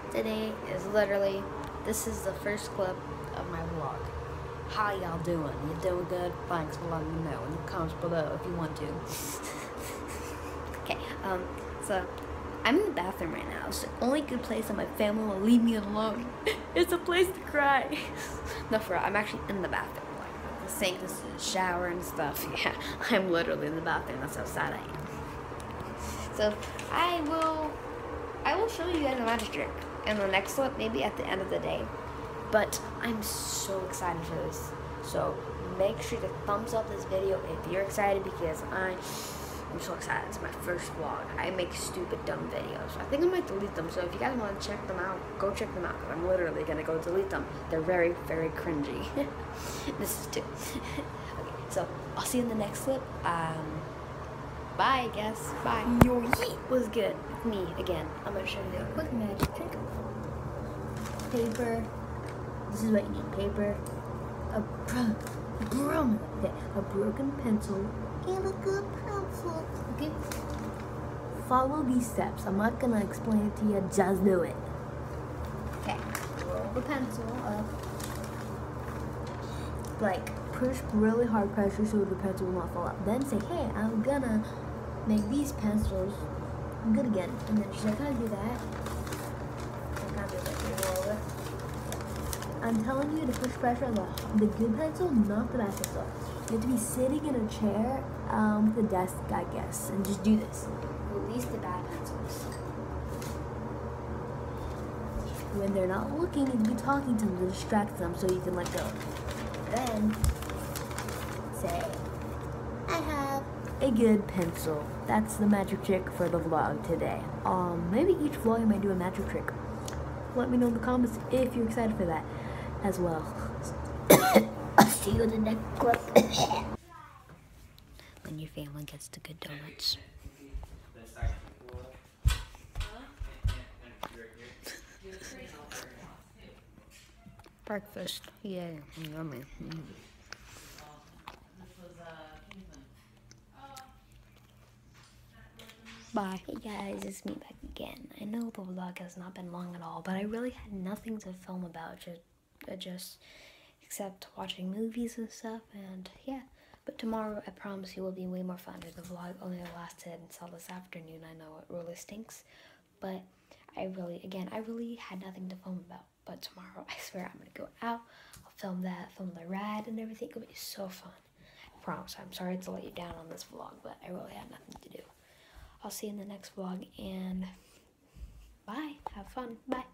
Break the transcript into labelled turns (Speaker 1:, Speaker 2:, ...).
Speaker 1: Today is literally, this is the first clip of my vlog. How y'all doing? You doing good? Thanks for letting me know in the comments below if you want to. Okay, so I'm in the bathroom right now. It's the only good place that my family will leave me alone. It's a place to cry. No, for real, I'm actually in the bathroom. Like, the sink, the shower and stuff. Yeah, I'm literally in the bathroom. That's how sad I am. So, I will show you guys a magic trick in the next clip, maybe at the end of the day. But I'm so excited for this. So make sure to thumbs up this video if you're excited, because I'm so excited. It's my first vlog. I make stupid, dumb videos. I think I might delete them. So if you guys want to check them out, go check them out. Because I'm literally going to go delete them. They're very, very cringy. This is too. Okay, so I'll see you in the next clip. Bye, I guess. Bye. Your yeet was good. Me again. I'm gonna show you a quick magic trick. Paper. This is what you need: paper, a broken pencil, and a good pencil. Okay. Follow these steps. I'm not gonna explain it to you. Just do it. Okay. Roll the pencil up. Like, push really hard pressure so the pencil will not fall out. Then say, hey, I'm gonna make these pencils good again. And then she's like, how do I do that? I can't do that. You roll it. I'm telling you to push pressure on the good pencil, not the bad pencil. You have to be sitting in a chair with a desk, I guess, and just do this. Release the bad pencils. When they're not looking, you be talking to them to distract them so you can let go. Then say, I have a good pencil. That's the magic trick for the vlog today. Maybe each vlog I might do a magic trick. Let me know in the comments if you're excited for that as well. I'll see you in the next clip. When your family gets the good donuts. Breakfast, yeah, yummy. Bye. Hey guys, it's me back again. I know the vlog has not been long at all, but I really had nothing to film about, just except watching movies and stuff, and yeah. But tomorrow, I promise you, will be way more fun. The vlog only lasted until this afternoon. I know it really stinks, but I really had nothing to film about. But tomorrow, I swear, I'm gonna go out. I'll film the ride and everything. It'll be so fun. I promise. I'm sorry to let you down on this vlog, but I really had nothing to do. I'll see you in the next vlog, and bye. Have fun. Bye.